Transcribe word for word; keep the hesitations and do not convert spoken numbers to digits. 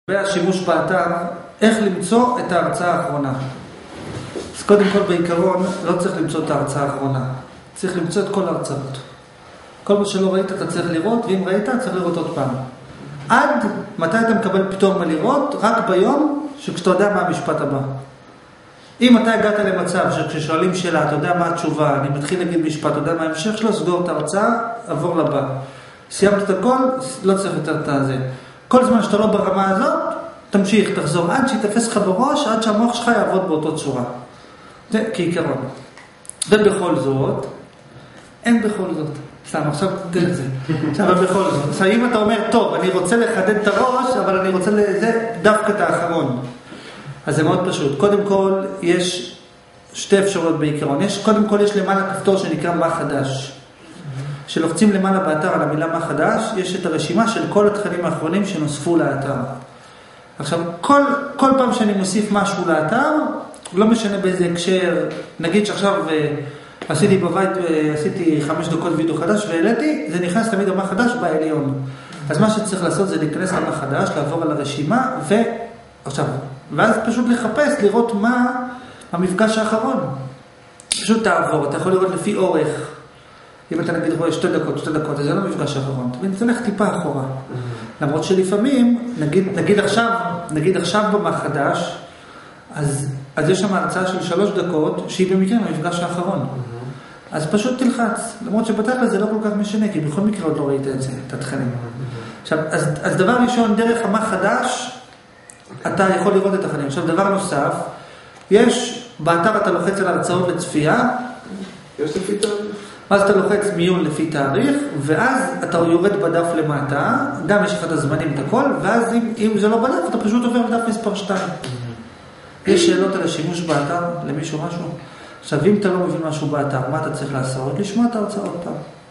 והשימוש באתר, איך למצוא את ההרצאה האחרונה. אז קודם כל בעיקרון לא צריך למצוא את ההרצאה האחרונה, צריך למצוא את כל ההרצאות. כל מה שלא ראית אתה צריך לראות, ואם ראית צריך לראות עוד פעם. עד מתי אתה מקבל פתאום מה לראות? רק ביום שכשאתה יודע מה המשפט הבא. אם אתה הגעת למצב שכששואלים שאלה, אתה יודע מה התשובה, אני מתחיל להגיד משפט, אתה יודע מה ההמשך שלו, סגור את ההרצאה, עבור לבא. סיימת את הכל, לא צריך יותר את הזה. כל זמן שאתה לא ברמה הזאת, תמשיך, תחזור עד שיתפס לך בראש, עד שהמוח שלך יעבוד באותו צורה. זה כעיקרון. ובכל זאת, אין בכל זאת. סתם, עכשיו תראה את זה. אבל בכל זאת. עכשיו, אם אתה אומר, טוב, אני רוצה לחדד את הראש, אבל אני רוצה לזה דווקא את האחרון. אז זה מאוד פשוט. קודם כל, יש שתי אפשרויות בעיקרון. יש, קודם כל, יש למעלה כפתור שנקרא מה חדש. שלוחצים למעלה באתר על המילה מה חדש, יש את הרשימה של כל התכנים האחרונים שנוספו לאתר. עכשיו, כל, כל פעם שאני מוסיף משהו לאתר, לא משנה באיזה הקשר, נגיד שעכשיו עשיתי בבית, עשיתי חמש דקות וידאו חדש והעליתי, זה נכנס תמיד למה חדש בעליון. אז מה שצריך לעשות זה להיכנס למה חדש, לעבור על הרשימה, ועכשיו, ואז פשוט לחפש, לראות מה המפגש האחרון. פשוט תעבור, אתה יכול לראות לפי אורך. אם אתה נגיד רואה שתי דקות, שתי דקות, זה לא מפגש האחרון. אתה תלך טיפה אחורה. למרות שלפעמים, נגיד, נגיד עכשיו, נגיד עכשיו במה חדש, אז, אז יש שם הרצאה של שלוש דקות, שהיא במקרה המפגש האחרון. אז פשוט תלחץ. למרות שבתכל'ס זה לא כל כך משנה, כי בכל מקרה עוד לא ראית את זה, את התכנים. עכשיו, אז, אז דבר ראשון, דרך המה חדש, אתה יכול לראות את התכנים. עכשיו, דבר נוסף, יש, באתר אתה לוחץ על הרצאות לצפייה. יש לפי תאריך. אז אתה לוחץ מיון לפי תאריך, ואז אתה יורד בדף למטה, גם יש לך את הזמנים, את הכל, ואז אם, אם זה לא בדף, אתה פשוט עובר בדף מספר שתיים. יש שאלות על השימוש באתר, למישהו משהו? עכשיו, אם אתה לא מבין משהו באתר, מה אתה צריך לעשות? לשמוע את ההרצאה עוד פעם.